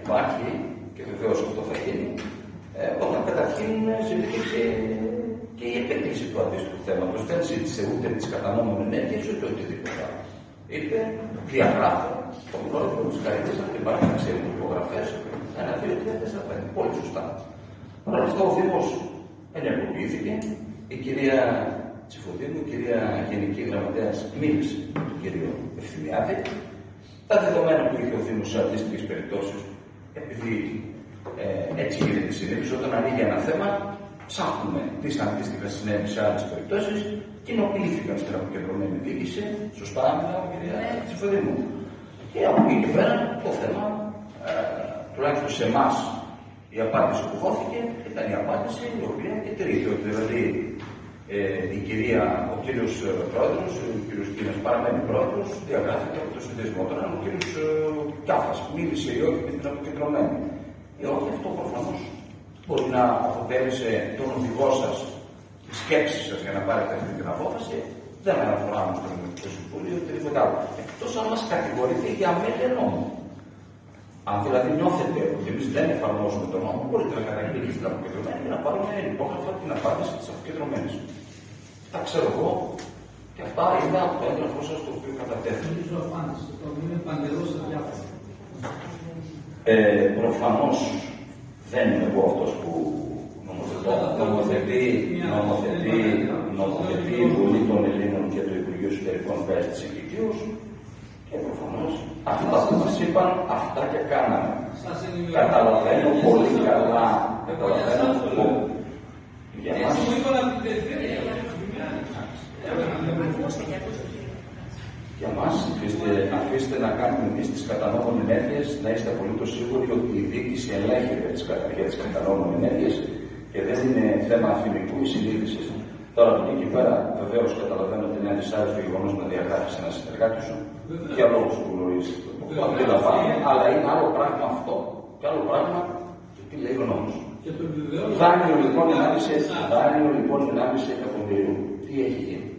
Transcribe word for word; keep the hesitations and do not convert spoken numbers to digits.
υπάρχει, και βεβαίως αυτό θα γίνει, ε, όταν καταρχήν ζητήθηκε και η επίλυση του αντίστοιχου θέματος. Δεν ζήτησε ούτε τις κατανόμενες ενέργειες ούτε οτιδήποτε άλλο. Είπε, διαγράφω τον πρόεδρο της Καραϊδίας από την παράταξη των υπογραφές, ένα, δύο, τρία, τέσσερα, πέντε. Πολύ σωστά. Παρ' όλα αυτά ο Δήμος ενεργοποιήθηκε. Η κυρία Τσιφοδήμου, η κυρία Γενική Γραμματέας, μίλησε με τον κύριο Ευθυμιάδη. Τα δεδομένα που είχε ο Δήμος σε αντίστοιχες περιπτώσεις, επειδή ε, έτσι γίνεται συνήθως, όταν ανοίγει ένα θέμα, ψάχνουμε τι αντίστοιχα συνέβη σε άλλες περιπτώσεις, κοινοποιήθηκαν στην αποκεντρωμένη διοίκηση. Σωστά, μιλάω, κυρία Τσιφοδήμου. Και από εκεί και πέρα το θέμα, ε, τουλάχιστον σε εμάς, η απάντηση που δόθηκε ήταν η απάντηση η οποία εταιρείται. Δηλαδή, ε, η κυρία, ο κύριος πρόεδρος, ο κύριος Κίνας παραμένει πρόεδρος, διαγράφηκε από το συνδεσμό. Τώρα ο κύριος Κιάφας μίλησε ή όχι με την αποκεντρωμένη. Ή όχι, αυτό προφανώς μπορεί να αποτέλεσε τον οδηγό σας, τη σκέψη σας για να πάρετε αυτή την απόφαση. Δεν αναφορά όμως στο Δημοτικό Συμβούλιο ή οτιδήποτε άλλο. Εκτός αν μας κατηγορείτε για αμέλεια νόμου. Αν δηλαδή νιώθετε ότι εμείς δεν εφαρμόζουμε τον νόμο, μπορείτε να καταγγείλετε στην αποκεντρωμένη και να πάρουμε υπόγραφα την απάντηση της αποκεντρωμένης. Τα ξέρω εγώ και αυτά είδα από το έγγραφό σας το οποίο κατατέθηκε. Είναι παντελώς αδιάφορο. Ε, προφανώς δεν είμαι εγώ αυτός που νομοθετώ. Νομοθετεί, νομοθετεί, νομοθετεί η Βουλή των Ελλήνων και το Υπουργείο Εσωτερικών βγάζει τις εγκεκρίους και προφανώς αυτά που μας είπαν, αυτά και κάναμε. Καταλαβαίνω πολύ καλά, καταλαβαίνω αυτό. Για μας, για μας αφήστε, αφήστε να κάνουμε εμείς τις κατανόμενες ενέργειες, να είστε απολύτως σίγουροι ότι η διοίκηση ελέγχεται για τις κατανόμενες ενέργειες και δεν είναι θέμα αφημικού ή συνείδησης. Τώρα από εκεί και πέρα, βεβαίως καταλαβαίνω ότι είναι αδυσάρεστο γεγονός να διαγράφεις ένα συνεργάτη σου για λόγους που γνωρίζεις. Το αντιλαμβάνομαι, αλλά είναι άλλο πράγμα αυτό και άλλο πράγμα τι λέει ο νόμος. Δάνειο λοιπόν ενάμιση εκατομμυρίου. Τι έχει γίνει.